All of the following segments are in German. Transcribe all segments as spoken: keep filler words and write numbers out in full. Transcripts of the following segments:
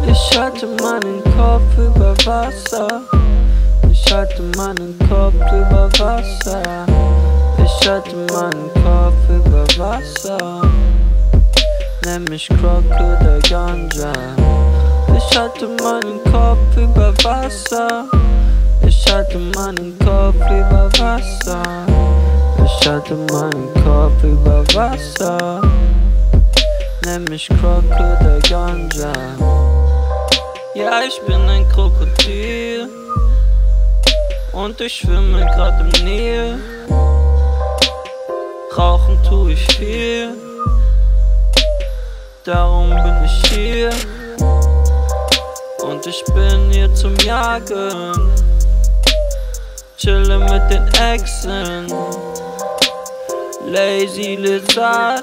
Ich halte meinen Kopf über Wasser. Ich halte meinen Kopf über Wasser. Ich halte meinen Kopf über Wasser. Nenn mich Croc oder Ganja. Ich halte meinen Kopf über Wasser. Ich halte meinen Kopf über Wasser. Ich halte meinen Kopf über Wasser. Nenn mich Croc oder Ganja. Ja, ich bin ein Krokodil und ich schwimme grad im Nil. Rauchen tu ich viel, darum bin ich hier. Und ich bin hier zum Jagen, chille mit den Exen. Lazy Lizard,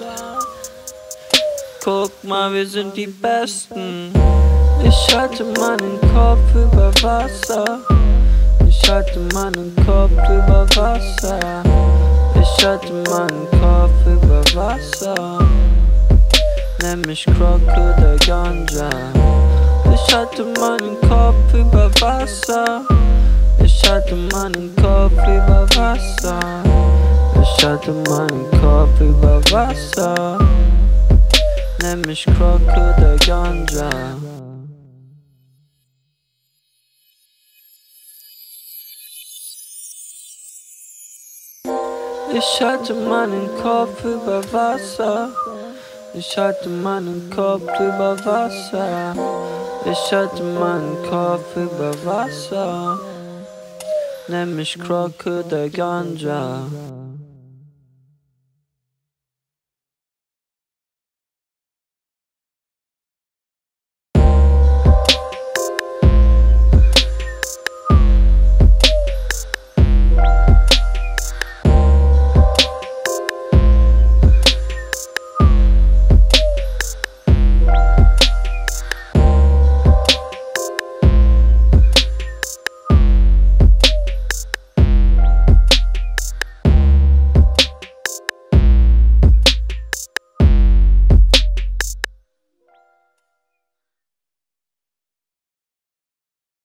guck mal, wir sind die Besten. Ich halte meinen Kopf über Wasser. Ich halte meinen Kopf über Wasser. Ich halte meinen Kopf über Wasser. Nenn mich Croc oder Ganja. Ich halte meinen Kopf über Wasser. Ich halte meinen Kopf über Wasser. Ich halte meinen Kopf über Wasser. Nenn mich Croc oder Ganja. Ich halte meinen Kopf über Wasser. Ich halte meinen Kopf über Wasser. Ich halte meinen Kopf über Wasser. Nenn mich Croc oder Ganja.